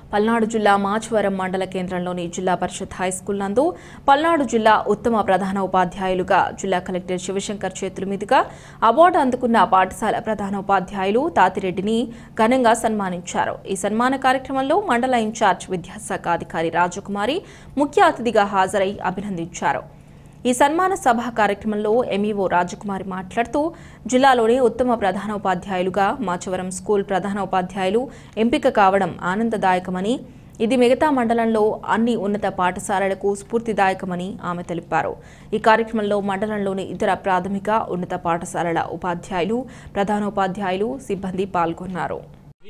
పల్నాడు జిల్లా మాచవరం మండల కేంద్రంలోని జిల్లా పరిషత్ హైస్కూల్ నందు పల్నాడు జిల్లా ఉత్తమ ప్రధాన ఉపాధ్యాయులుగా జిల్లా కలెక్టర్ శివశంకర్ చేతుల మీదుగా అవార్డు అందుకున్న పాఠశాల ప్రధాన ఉపాధ్యాయులు తాతిరెడ్డిని ఘనంగా సన్మానించారు। ఈ సన్మాన కార్యక్రమంలో మండల ఇన్ఛార్జ్ విద్యాశాఖ అధికారి రాజకుమారి ముఖ్య అతిథిగా హాజరై అభినందించారు। ఈ సన్మాన సభ కార్యక్రమంలో ఎంఈఓ రాజకుమారి మాట్లాడుతూ జిల్లాలోని ఉత్తమ ప్రధాన ఉపాధ్యాయులుగా మాచవరం స్కూల్ ప్రధాన ఉపాధ్యాయులు ఎంపిక కావడం ఆనందదాయకమని, ఇది మిగతా మండలంలో అన్ని ఉన్నత పాఠశాలలకు స్ఫూర్తిదాయకమని ఆమె తెలిపారు। ఈ కార్యక్రమంలో మండలంలోని ఇతర ప్రాథమిక ఉన్నత పాఠశాలల ఉపాధ్యాయులు, ప్రధానోపాధ్యాయులు, సిబ్బంది పాల్గొన్నారు।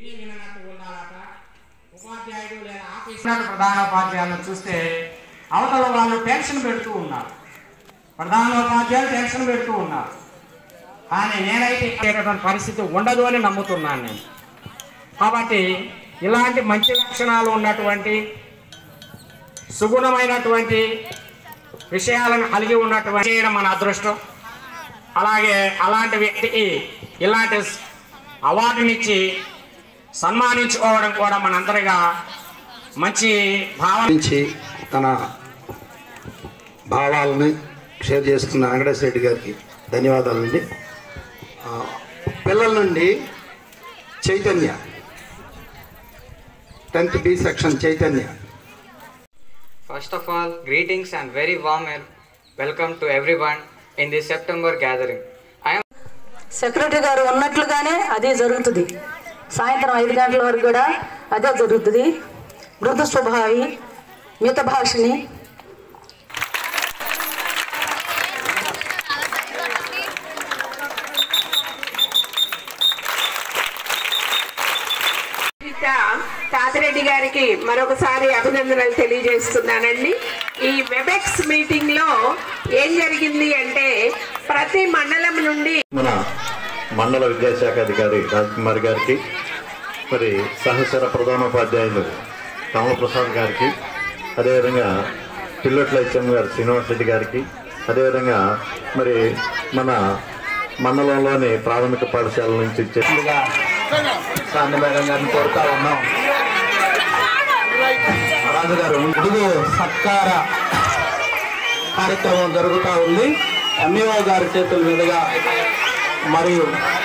ప్రధానోపాధ్యాయులు టెన్షన్ పెడుతూ ఉన్నారు, కానీ నేనైతే పరిస్థితి ఉండదు అని నమ్ముతున్నాను నేను। కాబట్టి ఇలాంటి మంచి లక్షణాలు ఉన్నటువంటి సుగుణమైనటువంటి విషయాలను కలిగి ఉన్నటువంటి చేయడం మన అదృష్టం। అలాగే అలాంటి వ్యక్తికి ఇలాంటి అవార్డునిచ్చి సన్మానించుకోవడం కూడా మనందరిగా మంచి భావన తన భావాలని షేర్ చేసుకున్న వెంకటేశ్వర రెడ్డి గారికి ధన్యవాదాలండి। పిల్లల నుండి Chaitanya 10th B section Chaitanya. First of all, greetings and very warm welcome to everyone in this September gathering. I am secretary గారు ఉన్నట్లుగానే అదే జరుగుతుంది, సాయంత్రం 5 గంటల వరకు కూడా అదే జరుగుతుంది। మృదు స్వభావి, మితభాషిణి, తాతిరెడ్డి గారికి మరొకసారి అభినందనలు తెలియజేస్తున్నానండి। ఈ వెబెక్స్ మీటింగ్ లో ఏం జరిగింది అంటే ప్రతి మండలం నుండి మన మండల విద్యాశాఖ అధికారి రాజకుమారి గారికి, మరి సహచర ప్రధానోపాధ్యాయులు కమల ప్రసాద్ గారికి, అదేవిధంగా పిల్లట్ల హెచ్ఎం గారు శ్రీనివాస్ రెడ్డి గారికి, అదేవిధంగా మరి మన మండలంలోని ప్రాథమిక పాఠశాల నుంచి మేడం గారిని కోరుతా ఉన్నాం। రాజుగారు ముందు సత్కార కార్యక్రమం జరుగుతూ ఉంది, ఎంఈఓ గారి చేతుల మీదుగా మరియు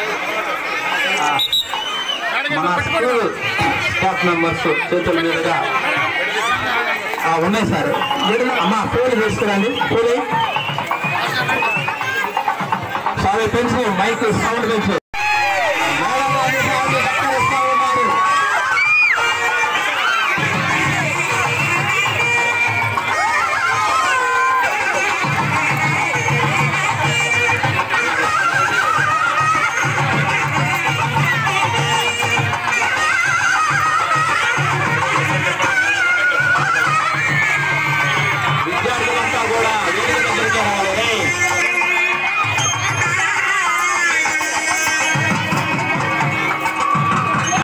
మన స్కూల్ స్టాఫ్ మెంబర్స్ చేతుల మీదుగా ఉన్నాయి సార్। అమ్మ పూలు తీసుకురండి, పూలు సారీ పెంచు, మైక్ సౌండ్ పెంచు।